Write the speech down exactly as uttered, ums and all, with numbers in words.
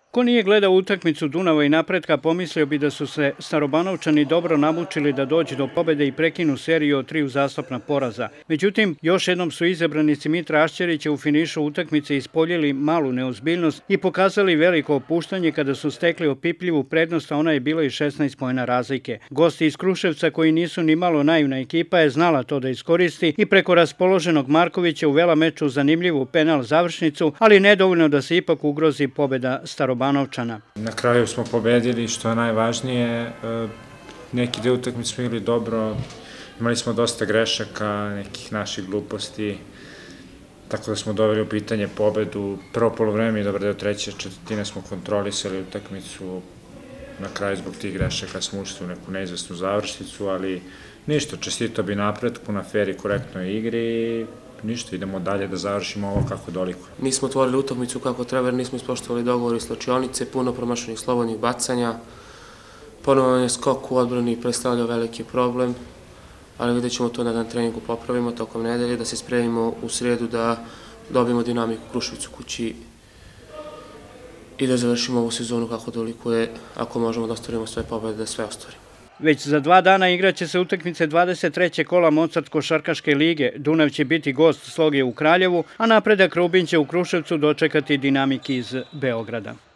Ko nije gledao utakmicu Dunava i Napretka, pomislio bi da su se Starobanovčani dobro namučili da dođu do pobede i prekinu seriju od tri uzastopna poraza. Međutim, još jednom su izabranici Mitra Ašćerića u finišu utakmice ispoljili malu neozbiljnost i pokazali veliko opuštanje kada su stekli opipljivu prednost, a ona je bila i šesnaest poena razlike. Gosti iz Kruševca, koji nisu ni malo naivna ekipa, je znala to da iskoristi i preko raspoloženog Markovića uvela meč u zanimljivu penal završnicu, ali nedovoljno da se ipak ugrozi pobeda Starobanovčana. Na kraju smo pobedili, što je najvažnije. Neki deo utakmice smo igrali dobro, imali smo dosta grešaka, nekih naših gluposti, tako da smo doveli u pitanje pobedu. Prvo polovreme i dobar deo treće četvrtine smo kontrolisali utakmicu, na kraju zbog tih grešaka smo ušli u neku neizvesnu završnicu, ali ništa, čestito bi Napretku na fer i korektnoj igri. Ništa, idemo dalje da završimo ovo kako dolikuje. Nismo otvorili utakmicu kako treba, jer nismo ispoštovali dogovor iz slačionice, puno promašenih slobodnih bacanja. Ponovo je skok u odbrani predstavljao veliki problem, ali vidjet ćemo to da na treningu popravimo tokom nedelje, da se spremimo u sredu da dobijemo dinamiku u Kruševcu kući i da završimo ovu sezonu kako dolikuje, ako možemo da ostvarimo sve pobede, da sve ostvarimo. Već za dva dana igraće se utakmice dvadeset trećeg kola Mozart košarkaške lige. Dunav će biti gost Sloge u Kraljevu, a Napredak Rubin će u Kruševcu dočekati Dinamik iz Beograda.